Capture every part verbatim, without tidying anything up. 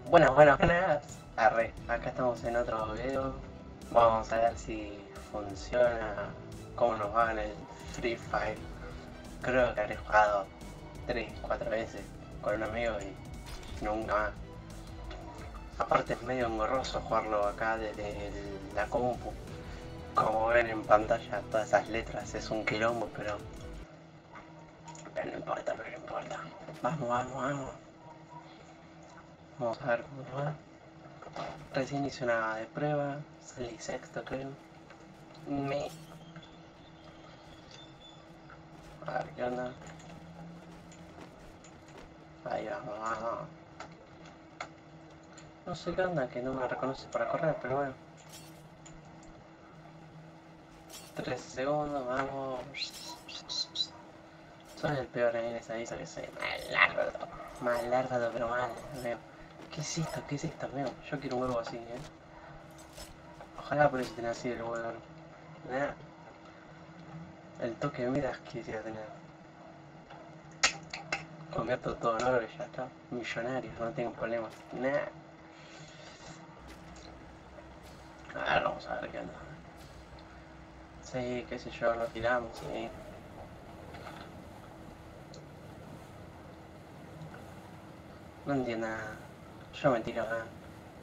Buenas, buenas, buenas. Arre, acá estamos en otro video. Vamos a ver si funciona, cómo nos va en el Free Fire. Creo que habré jugado tres, cuatro veces con un amigo y nunca más. Aparte es medio engorroso jugarlo acá desde el- la compu. Como ven en pantalla todas esas letras es un quilombo, pero... Pero no importa, pero no importa. Vamos, vamos, vamos. Vamos a ver cómo nos va. Recién hice una de prueba, salí sexto creo. Me... A ver qué onda. Ahí vamos, vamos. No sé qué onda, que no me reconoce para correr, pero bueno. Tres segundos, vamos. Soy el peor en esa isla que soy. Malardo. Malardo, pero mal, amigo. ¿Qué es esto? ¿Qué es esto, amigo? Yo quiero un huevo así, eh. Ojalá por eso tenga así el huevo. Nah. El toque de miras quisiera tener. Convierto todo en oro y ya está. Millonario, no tengo problemas. Nah. A ver, vamos a ver qué onda. Sí, qué sé yo, lo tiramos, sí. No entiendo nada. Yo me tiro nada.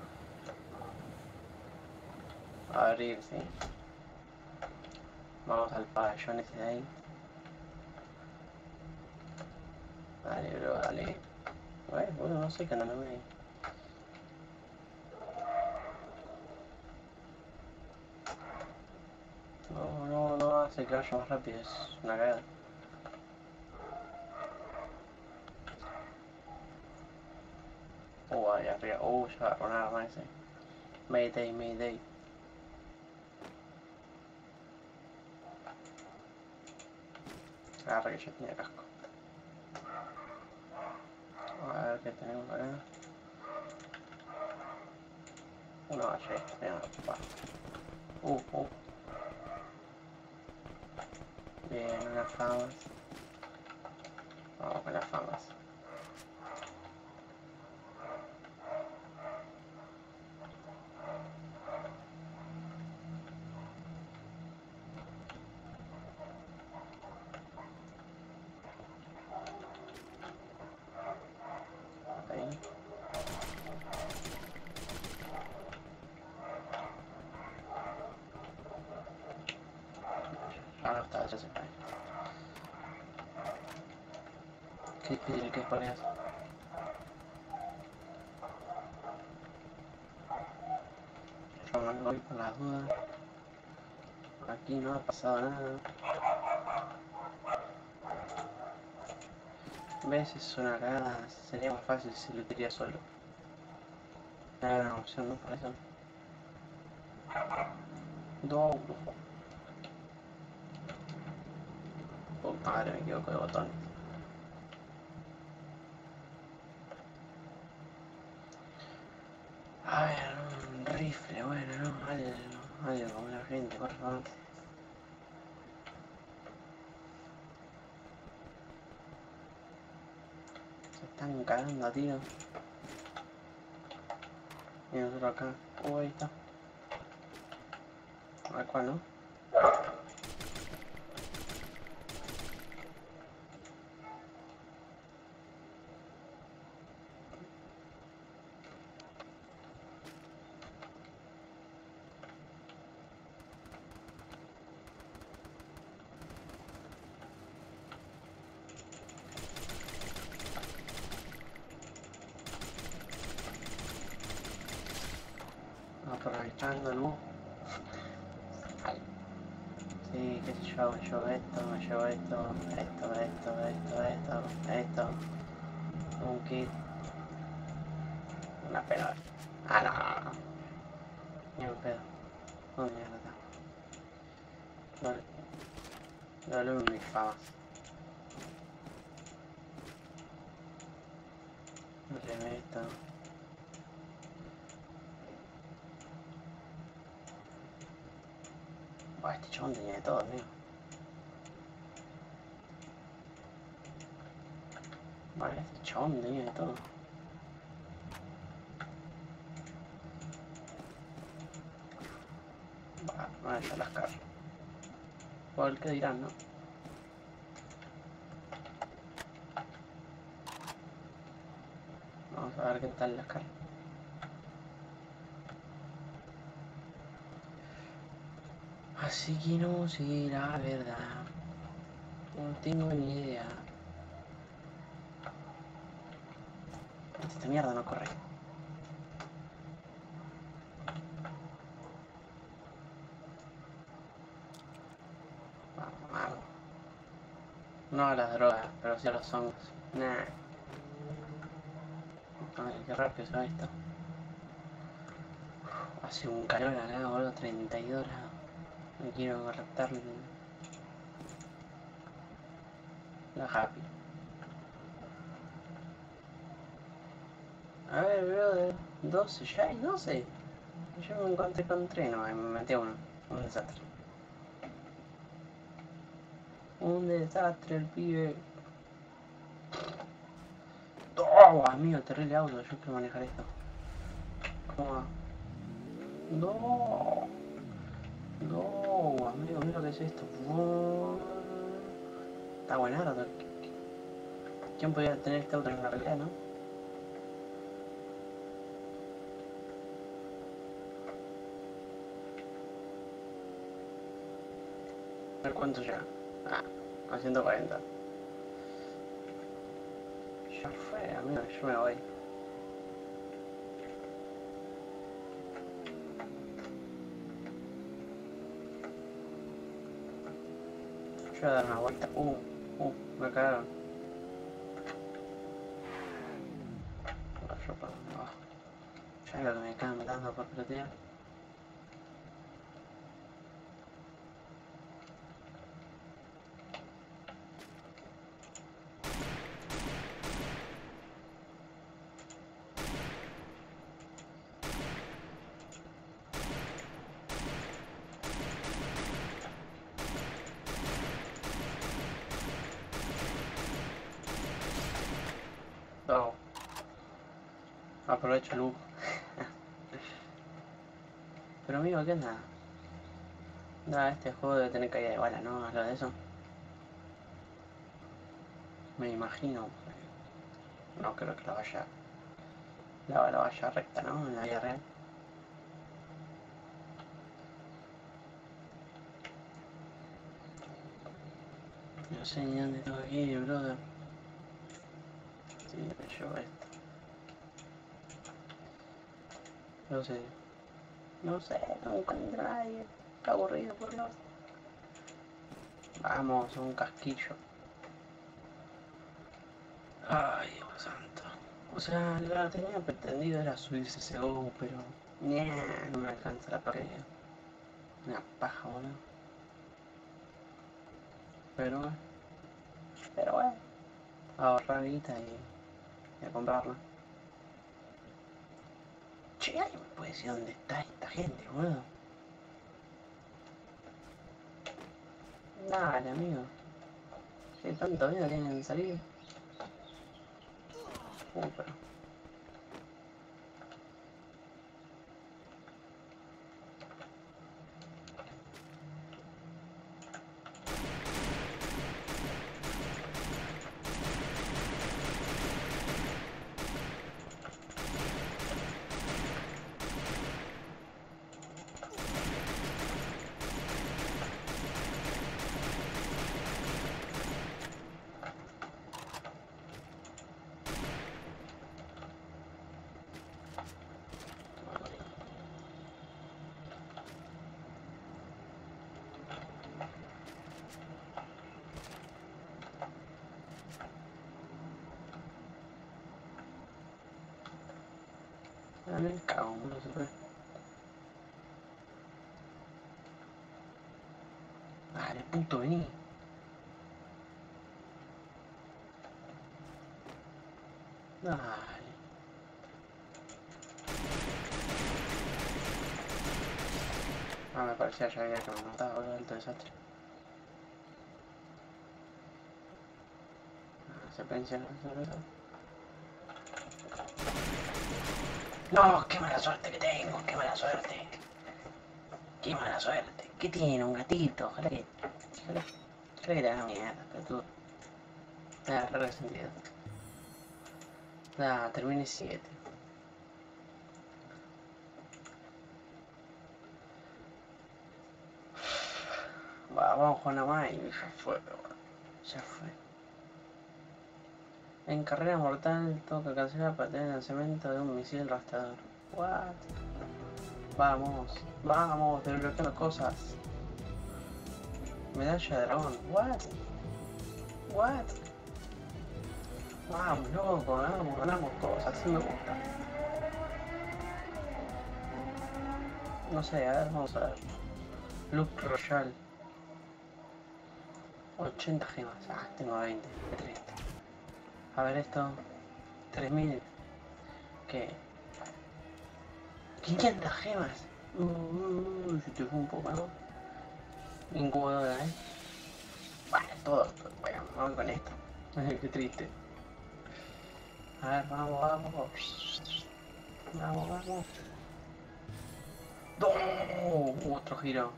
A abrir, sí. Vamos al pabellón ese de ahí. Dale, bro, dale. Bueno, bueno, no sé qué andando ahí. No, no, no hace que vaya más rápido, es una cagada. Uh, ahí arriba. Uh, ya agarró un arma ese. Mayday, Mayday. Agarra que ya tenía casco. A ver qué tenemos acá. No, ya, ya, pa. Uh, uh. Bien, unas famas. Vamos con las famas. Ahí. Ah, no está, ya se cae. Qué difícil que es por eso. Yo me voy por las dudas. Aquí no ha pasado nada. ¿Ves? Es una cagada. Sería más fácil si lo tiraría solo. Era una opción, ¿no? Por eso. Dos. Puta madre, me equivoco de botones. A ver, un rifle, bueno, ¿no? Algo, algo como la gente, por favor. Se están cagando a tiro. Y nosotros acá. Uh, ahí está. A ver cuál, ¿no? Aprovechando el bus. Sí, qué sé yo, me llevo esto, me llevo esto, esto, esto, esto, esto, esto. Un kit. Una pelota. Ah, no, no, no. Ni un pedo. ¿Dónde mierda está? Dale, dale un mis famas. Dale esto. Buah, este chabón tenía de todo, amigo. Vale, este chabón tenía de todo. Ah, ahí están las carros. ¿Cuál que dirán, no? Vamos a ver qué tal las carros. Así que no sé, la verdad. No tengo ni idea. Esta mierda no corre. Vamos, vamos. No a las drogas, pero sí a los hongos. Nah. Ay, qué raro que se va esto. Hace un calor acá, boludo, treinta y dos grados. Me quiero raptar la Happy. A ver, brother, doce, ya hay doce. Yo me encontré con tres, no, me metí a uno. Un desastre. Un desastre el pibe. Oh, amigo, terrible auto, yo quiero manejar esto. ¿Cómo va? No. No, amigo, mira lo que es esto. Está buenardo. ¿Quién podría tener este auto en la realidad, no? A ver cuánto llega. Ah, a ciento cuarenta. Ya fue, amigo, yo me voy. Yo voy a dar una vuelta. Uh, uh, me cagaron. Yo para abajo. Ya lo que me quedan matando por pelotear. No. Aprovecho el lujo. Pero amigo, ¿qué onda? Nada, este juego debe tener caída de bala, ¿no? Habla de eso. Me imagino. No creo que la vaya. La bala vaya recta, ¿no? En la vida real. No sé ni dónde tengo que ir, brother. Sí, me llevo esto. No sé. No sé, no encuentro a nadie. Está aburrido, por Dios. Vamos, un casquillo. Ay, Dios santo. O sea, lo que tenía pretendido era subirse ese go, pero... Nah, no me alcanza la pared. Una paja, boludo. Pero bueno. Pero bueno. Ahorrar guita y, y a comprarla. Che, ¿alguien me puede decir dónde está esta gente, boludo? Dale, amigo. ¿Qué tanto miedo tienen en salir? Uh, pero... Ah, me cago, no se fue. Dale, puto, vení. Dale. Ah, me parecía ya había que me mataba, boludo, alto desastre. Ah, se pensiona sobre eso. No, qué mala suerte que tengo, qué mala suerte. Qué mala suerte. ¿Qué tiene? Un gatito. Ojalá que... Ojalá, ojalá que te haga mierda, pero tú... Te da re resentido. Da, termine siete. Va, vamos con la más y ya fue, ya fue. En carrera mortal toca cancelar para tener el lanzamiento de un misil rastreador. What? Vamos, vamos, desbloqueando cosas. Medalla de dragón. What? What? Vamos, loco, ganamos, ganamos cosas, así me gusta. No sé, a ver, vamos a ver. Look Royal. ochenta gemas. Ah, tengo veinte, qué triste. A ver esto. tres mil. ¿Qué? quinientas gemas. Uh, uh, uh, se te fue un poco, ¿no? Incubadora, ¿eh? Bueno, todo. Bueno, vamos con esto. Qué triste. A ver, vamos, vamos. Vamos, vamos. ¡No! Otro giro.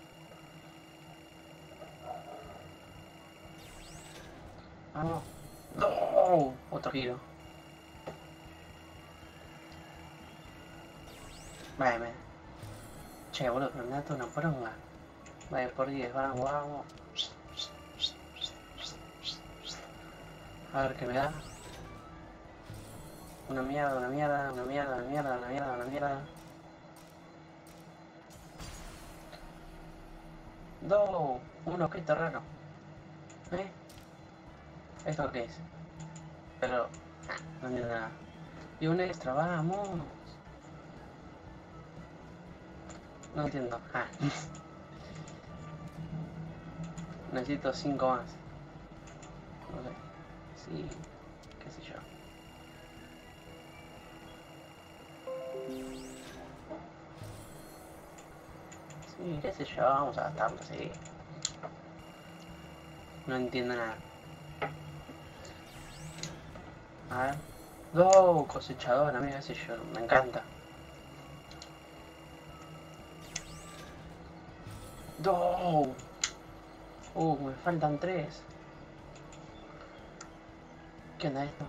Vamos. ¡No! Otro giro. Vale, me... Che, boludo, pero me da toda una poronga. Vale, por diez, vamos, vamos. A ver qué me da. Una mierda, una mierda, una mierda, una mierda, una mierda, una mierda. Dos, un objeto raro. ¿Eh? ¿Esto qué es? Pero... Ah, no entiendo nada. Y un extra, vamos. No entiendo. Ah. Necesito cinco más. No sé. Sí, qué sé yo. Sí, qué sé yo, vamos a gastarlo, sí. No entiendo nada. A ver. No, cosechador, amigo, qué sé yo, me encanta. No. Uh, me faltan tres. ¿Qué onda esto?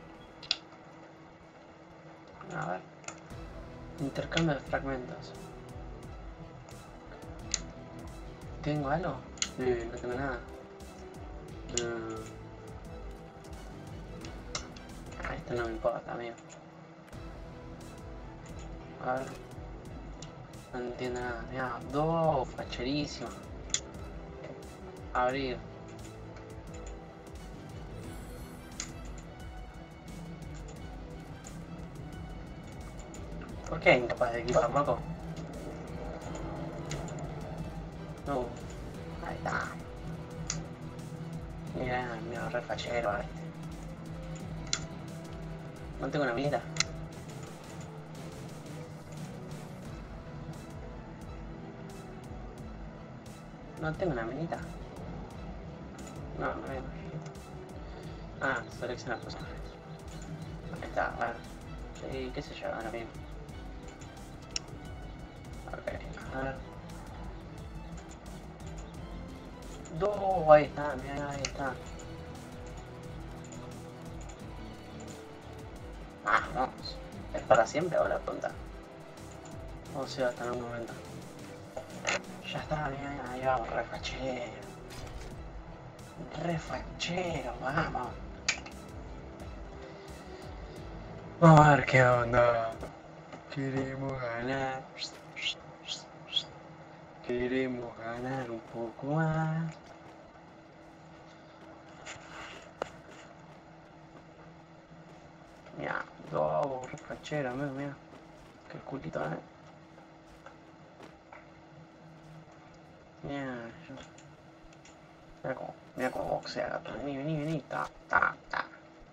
A ver. Intercambio de fragmentos. ¿Tengo algo? Sí, no tengo nada. Uh. Ah, esto no me importa, amigo. A ver. No entiendo nada. Mirá, dos, facherísimo. Abrir. ¿Por qué incapaz de equipar, loco? No. Ahí está. Mira, mira, re fachero este. No tengo una minita. No tengo una minita. No, no hay. Ah, seleccionar personajes. Ahí está, bueno. Sí, qué sé yo, ahora mismo. Ok, a ver. Dos, ahí está, mira, ahí está. Vamos. ¿Es para siempre o la pregunta? O sea, hasta en algún momento. Ya está, mira, ahí vamos, re fachero. Re fachero, vamos. Vamos a ver qué onda. Queremos ganar. Queremos ganar un poco más. Mira, dos, re fachero, amigo, mira. Qué culito, eh. Mira, yo... Mira como, mira como boxea, gato. Vení, vení, vení. Ta, ta, ta.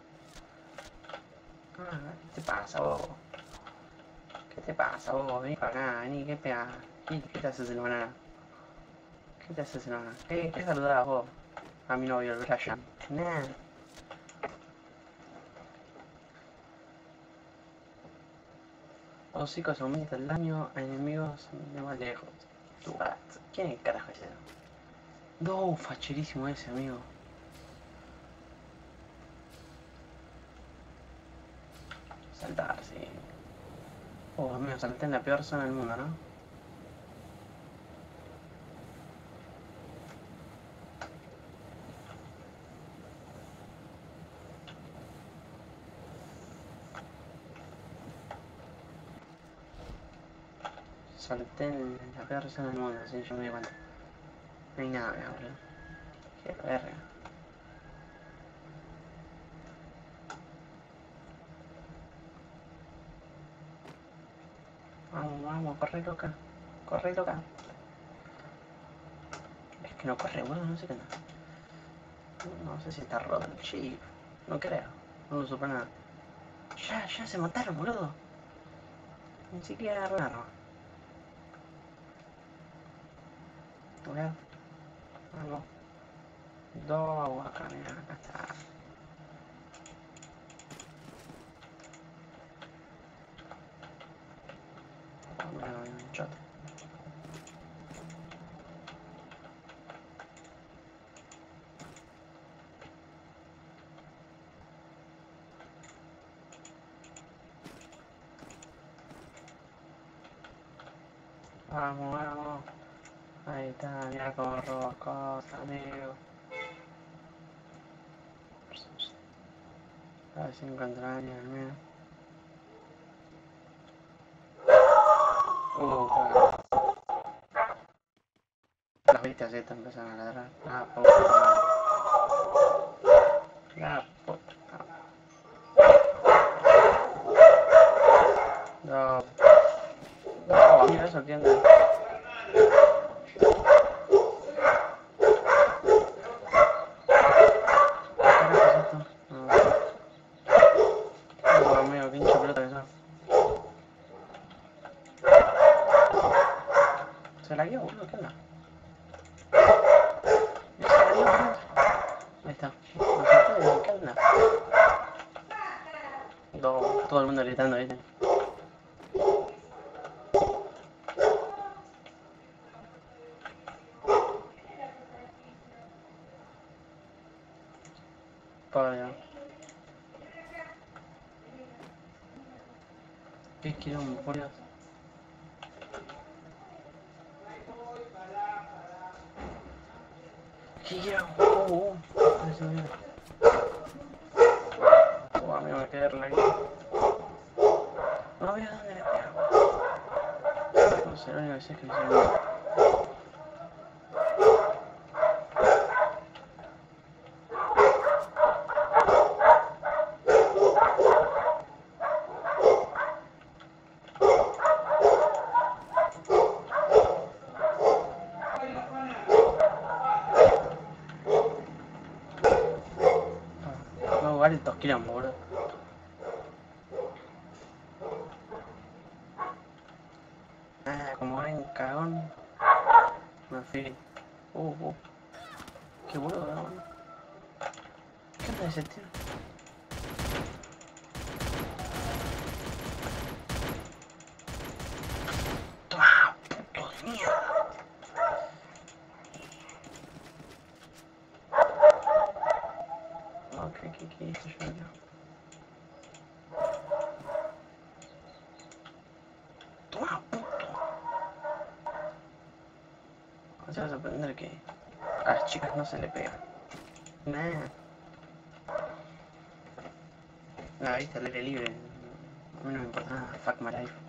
Ah, ¿qué te pasa, vos? ¿Qué te pasa, vos? Vení para acá, vení, ¿qué pega? ¿Qué, qué te haces en banana? ¿Qué te haces en banana? ¿Qué, qué saludás vos? A mi novio, el Brian. Nah. Hocicos aumenta el daño a enemigos de más lejos. What? ¿Quién es carajo ese? No, facherísimo ese, amigo. Saltar, sí. Oh, amigo, salté en la peor zona del mundo, ¿no? Salté en la peor zona del mundo, sí, yo me di cuenta. No hay nada, boludo. Qué verga. Vamos, vamos, corre loca. Corre loca. Es que no corre, boludo, no sé qué onda. No sé si está roto el chip. No creo. No lo supe nada. Ya, ya se mataron, boludo. Ni siquiera agarraron. A ver. Vamos. Dos, acá, mira, acá está. Vamos, un shot. Vamos, vamos. Ahí está, mira cómo robo cosas, amigo. A ver si encuentro a alguien, amigo. Uh, joder. Las bestias estas empezaron a ladrar. Ah, puta madre. La puta. No. No, mira eso, ¿qué onda? ¿Qué carajo es esto? No. No, amigo, qué hincha pelota que sos. Se la guió, boludo, ¿qué onda? Se la guió, boludo. Ahí está. No sé qué onda. No, todo el mundo gritando, ¿viste? Por Dios. Qué quilombo, por Dios. Qué quilombo. Uh, uh. Eso, mira. Uh, amigo, me quedé re aquí. No veo dónde le pego. No sé, lo único que sé es que me hicieron. No, vale, dos quilombos, boludo. Ah, como ven, cagón. Me fui. Uh, uh. Qué boludo, boludo. ¿Qué onda ese tío? Toma, puto de mierda. Ok, ¿qué, qué hice yo? Toma, puto. O sea, vas a aprender que a las chicas no se le pega. Nah. Nah, viste, al aire libre. A mí no me importa nada. Fuck my life.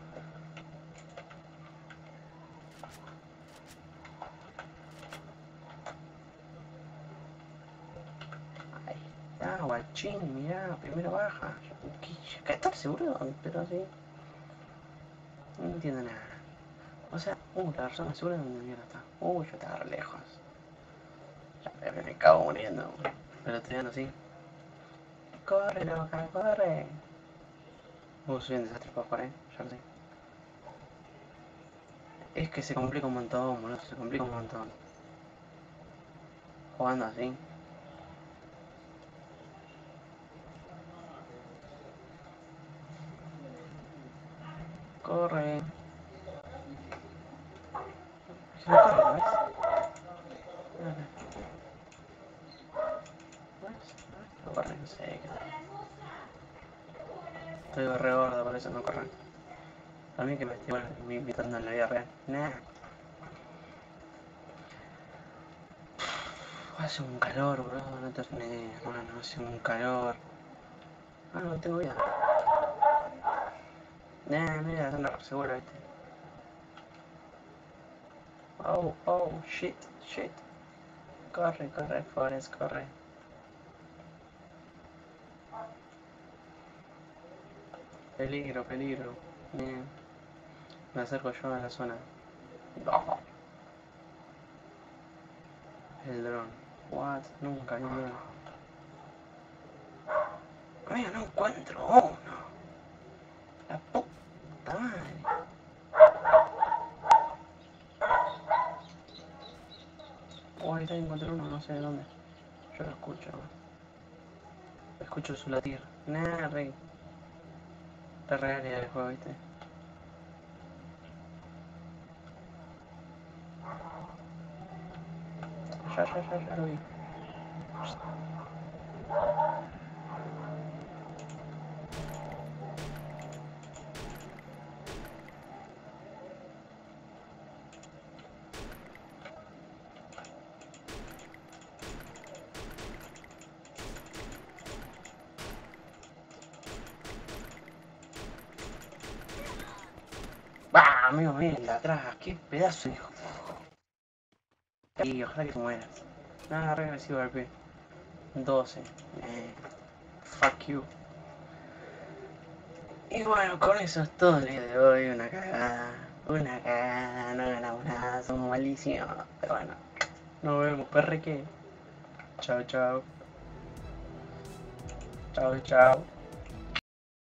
Ahí está, guachín, mirá, primera baja. catorce, boludo, pero sí. No entiendo nada. O sea, uh, la persona segura donde mierda está. Uh, yo estaba re lejos. Ya me, me cago muriendo. Pero estoy dando así. Corre, loca, corre. Uh, soy un desastre para jugar, eh. Ya lo sé. Es que se complica un montón, boludo. Se complica un montón. Jugando así. Corre. Se me corre, ¿ves? ¿Ves? No corre, no sé qué tal. Estoy re gordo, por eso no corre. A mí que me estoy invitando en la vida real. Nah. Hace un calor, bro, no te ni idea, hermano, hace un calor. Ah, no tengo vida. Nah, mira, es una segura, viste. Oh, oh, shit, shit. Corre, corre, Forrest, corre. Peligro, peligro. Bien. Me acerco yo a la zona. Oh, el dron. What? Nunca vi un dron. Amigo, no encuentro uno. La puta madre. Oh, ahí está, encontré uno, no sé de dónde. Yo lo escucho. Escucho su latir. Nah, rey. Está real el juego, viste. Ya, ya, ya, ya lo vi. ¡Bah! Amigo, ven de atrás. Qué pedazo de hijo. Y ojalá que te mueras. Nada, re agresivo al pie. doce. Eh, fuck you. Y bueno, con eso es todo el día de hoy. Una cagada. Una cagada. No ganamos nada. Somos malísimos. Pero bueno. Nos vemos, perreque. Chao, chao. Chao, chao.